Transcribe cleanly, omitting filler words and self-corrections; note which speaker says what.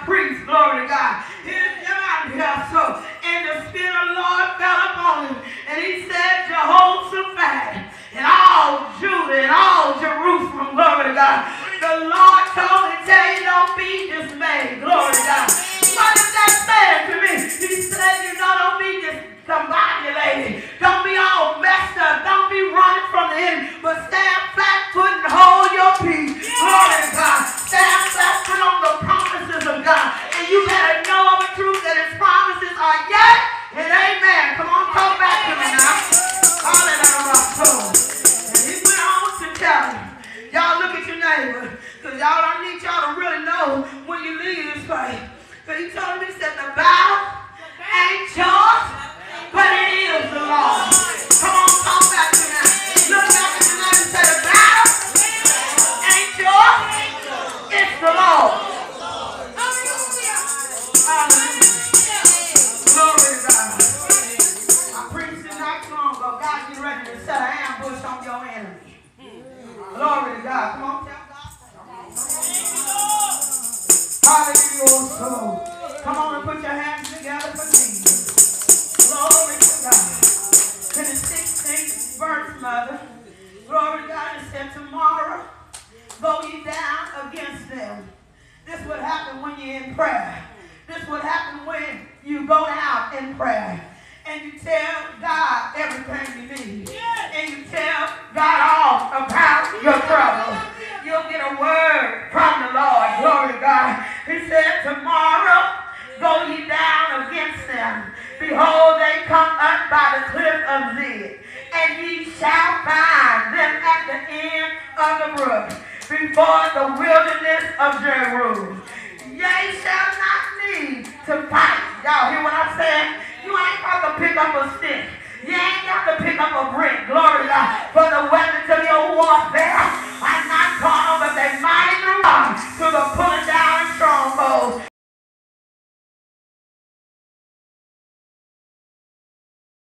Speaker 1: priest, glory to God. He didn't come out here, so, and the Spirit of the Lord fell upon him, and he said, Jehoshaphat, and all Judah, and all Jerusalem, glory to God. The Lord told me, tell you, don't be dismayed, glory to God. What is that saying to me? He said, you know, don't be discombobulated. Don't be all messed up. Don't be running from the enemy, but stand flat-footed and hold your peace. Glory to God. Stand flat-footed on the promises of God. And you better know of the truth that his promises are yes and amen. Come on, talk back to me now. Hallelujah. And he went on to tell him, y'all look at your neighbor, because y'all, I need y'all to really know when you leave this place. So he told me, he said, the battle ain't yours, but it is the Lord. Come on, talk back to me. Look back at your neighbor and say, the battle ain't yours, it's the Lord. Hallelujah. Glory to God. I preached it not too long ago. God, get ready to set an ambush on your enemy. Glory to God. Come on, tell God. Hallelujah. Come on and put your hands together for Jesus. Glory to God. In the 16th verse, mother, glory to God, it said, tomorrow go ye down against them. This would happen when you're in prayer. This would happen when you go down in prayer. And you tell God everything you need. And you tell God all about your trouble. You'll get a word from the Lord. Glory to God. He said, tomorrow go ye down against them. Behold, they come up by the cliff of Zid. And ye shall find them at the end of the brook, before the wilderness of Jerusalem. Ye shall not need to fight. Y'all hear what I'm saying? You ain't got to pick up a stick. You ain't got to pick up a brick. Glory to God. For the weapon